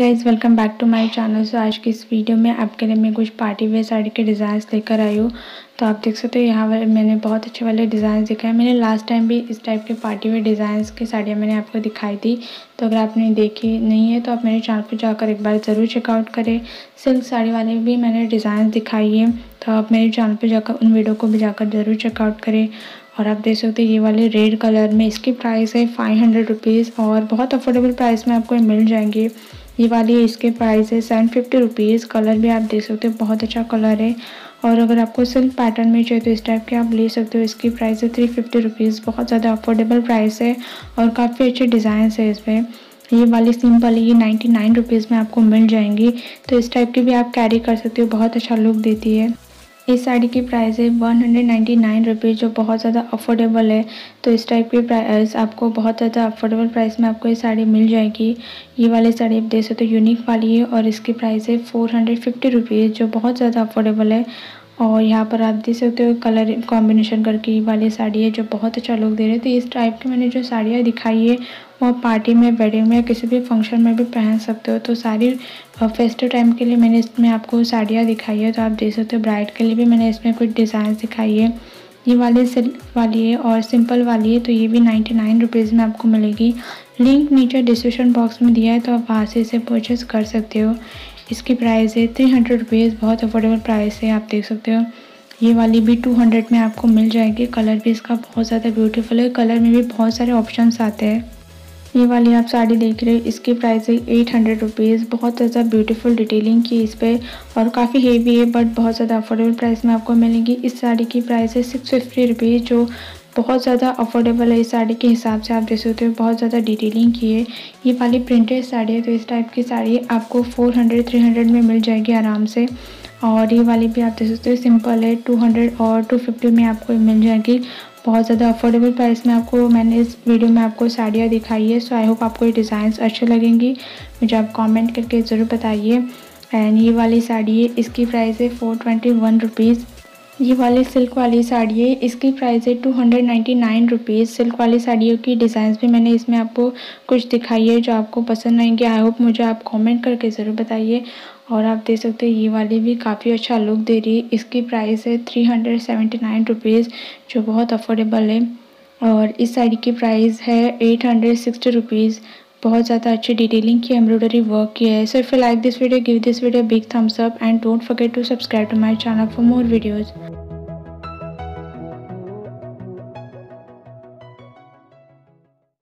Guys, welcome back to my channel. So आज की इस वीडियो में आपके लिए मैं कुछ पार्टी वेयर साड़ी के डिज़ाइंस लेकर आई हूँ। तो आप देख सकते हो यहाँ पर मैंने बहुत अच्छे वाले डिज़ाइंस दिखाए। मैंने लास्ट टाइम भी इस टाइप के पार्टी वेयर डिज़ाइंस की साड़ियाँ मैंने आपको दिखाई थी। तो अगर आपने देखी नहीं है तो आप मेरे चैनल पर जाकर एक बार ज़रूर चेकआउट करें। सिल्क साड़ी वाले भी मैंने डिज़ाइन दिखाई है, तो आप मेरे चैनल पर जाकर उन वीडियो को भी जाकर ज़रूर चेकआउट करें। और आप देख सकते हो ये वाले रेड कलर में इसकी प्राइस है 500 रुपीज़ और बहुत अफोर्डेबल प्राइस में आपको मिल जाएंगे। ये वाली इसके प्राइस है 750 रुपीज़। कलर भी आप देख सकते हो बहुत अच्छा कलर है। और अगर आपको सिल्क पैटर्न में चाहिए तो इस टाइप के आप ले सकते हो। इसकी प्राइस है 350 रुपीज़। बहुत ज़्यादा अफोर्डेबल प्राइस है और काफ़ी अच्छे डिज़ाइन है इसमें। ये वाली सिंपल ये 99 रुपीज़ में आपको मिल जाएंगी। तो इस टाइप की भी आप कैरी कर सकते हो, बहुत अच्छा लुक देती है। इस साड़ी की प्राइस है 199 रुपीज़, जो बहुत ज़्यादा अफोर्डेबल है। तो इस टाइप की प्राइस आपको बहुत ज़्यादा अफोर्डेबल प्राइस में आपको ये साड़ी मिल जाएगी। ये वाली साड़ी आप देख सकते हो यूनिक वाली है और इसकी प्राइस है 450 रुपीज़, जो बहुत ज़्यादा अफोर्डेबल है। और यहाँ पर आप देख सकते हो कलर कॉम्बिनेशन करके ये वाली साड़ी है जो बहुत अच्छा लुक दे रही है। तो इस टाइप की मैंने जो साड़ियाँ दिखाई है वो पार्टी में, वेडिंग में, किसी भी फंक्शन में भी पहन सकते हो। तो सारी फेस्टिव टाइम के लिए मैंने इसमें आपको साड़ियाँ दिखाई है। तो आप देख सकते हो ब्राइड के लिए भी मैंने इसमें कुछ डिज़ाइन दिखाई है। ये वाली सिल्क वाली है और सिंपल वाली है, तो ये भी 99 रुपीज़ में आपको मिलेगी। लिंक नीचे डिस्क्रिप्शन बॉक्स में दिया है, तो आप वहाँ से इसे परचेज़ कर सकते हो। इसकी प्राइस है 300 रुपीज़, बहुत अफोर्डेबल प्राइस है। आप देख सकते हो ये वाली भी 200 में आपको मिल जाएगी। कलर भी इसका बहुत ज़्यादा ब्यूटीफुल है। कलर में भी बहुत सारे ऑप्शंस आते हैं। ये वाली आप साड़ी देख रहे हो, इसकी प्राइस है 800 रुपीज़। बहुत ज़्यादा ब्यूटीफुल डिटेलिंग की इस पर और काफ़ी हेवी है, बट बहुत ज़्यादा अफोर्डेबल प्राइस में आपको मिलेगी। इस साड़ी की प्राइस है 650 रुपीज़, जो बहुत ज़्यादा अफोर्डेबल है। इस साड़ी के हिसाब से आप देख सकते हो बहुत ज़्यादा डिटेलिंग की है। ये वाली प्रिंटेड साड़ी है, तो इस टाइप की साड़ी आपको 400-300 में मिल जाएगी आराम से। और ये वाली भी आप देख सकते हो सिंपल है, 200 और 250 में आपको मिल जाएगी। बहुत ज़्यादा अफोर्डेबल प्राइस में आपको मैंने इस वीडियो में आपको साड़ियाँ दिखाई है। सो आई होप आपको ये डिज़ाइंस अच्छे लगेंगी। मुझे आप कमेंट करके ज़रूर बताइए। एंड ये वाली साड़ी है, इसकी प्राइस है 421 रुपीज़। ये वाली सिल्क वाली साड़ी है, इसकी प्राइस है 299 रुपीज़। सिल्क वाली साड़ियों की डिज़ाइंस भी मैंने इसमें आपको कुछ दिखाई है जो आपको पसंद आएंगे। आई होप मुझे आप कमेंट करके ज़रूर बताइए। और आप देख सकते हैं ये वाली भी काफ़ी अच्छा लुक दे रही है। इसकी प्राइस है 379 रुपीज़, जो बहुत अफोर्डेबल है। और इस साड़ी की प्राइस है 860 रुपीज़। बहुत ज़्यादा अच्छी डिटेलिंग की एम्ब्रॉयडरी वर्क किया है। So if you like this video, give this video big thumbs up and don't forget to subscribe to my channel for more videos.